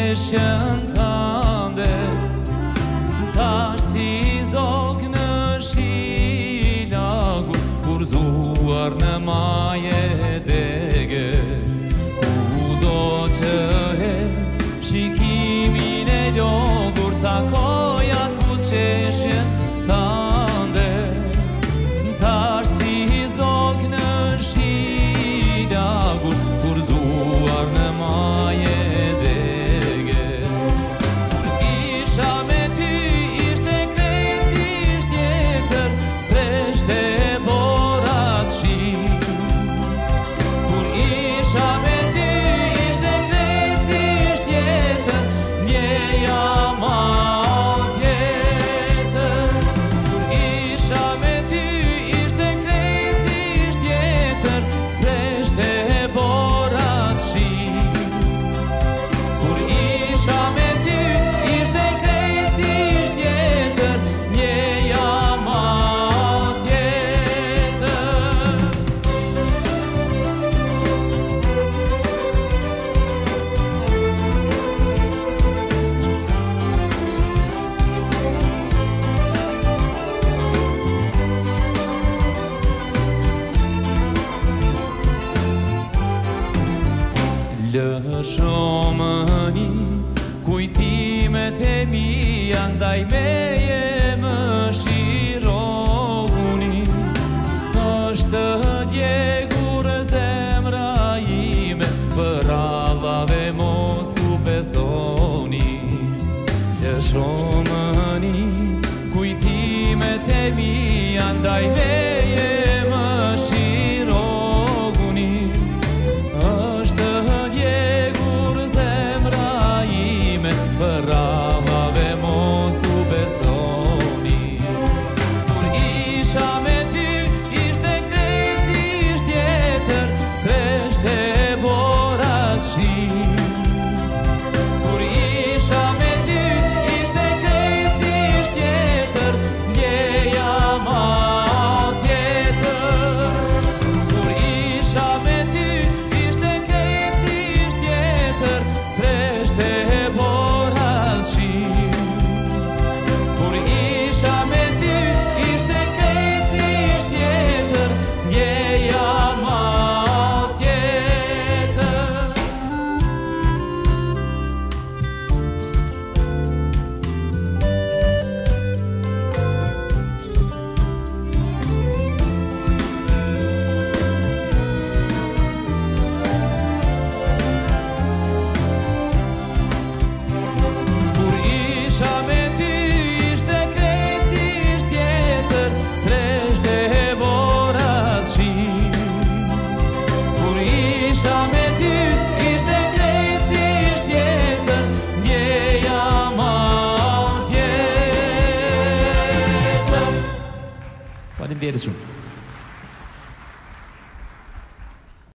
qeshën tënde, tash si zog në shilagur, kur zuar në maje dege, kudo që he shikimin e lodhur, takojat buz qeshën tënde, tash si zog në shilagur, kur zuar në maje dege. Isha me ty ishte krejt si shtjetër, streshte borat shi. Kur isha me ty ishte krejt si shtjetër, s'ndjeja mal tjetër. Kur isha me ty ishte krejt si shtjetër, streshte borat shi. Kur isha me ty ishte krejt si shtjetër, s'ndjeja mal tjetër. Lëshomëni kujtimet e mia, ndaj meje më shirohuni. Është djegur zemra ime, për Allahve mos u besoni. Lëshomëni kujtimet e mia, ndaj meje më shirohuni. Është djegur zemra ime, për Allahve mos u besoni. Kur isha me ty ishte krejt si shtjetër, streshte borat shi. Kur isha me ty ishte krejt si shtjetër, s'ndjeja mal tjetër. Kur isha me ty ishte krejt si shtjetër, streshte borat shi. Kur isha me ty ishte krejt si shtjetër, s'ndjeja mal tjetër. Kur isha me ty ishte krejt si shtjetër, streshte borat shi. Kur isha me ty ishte krejt si shtjetër, s'ndjeja mal tjetër. Faleminderit shumë.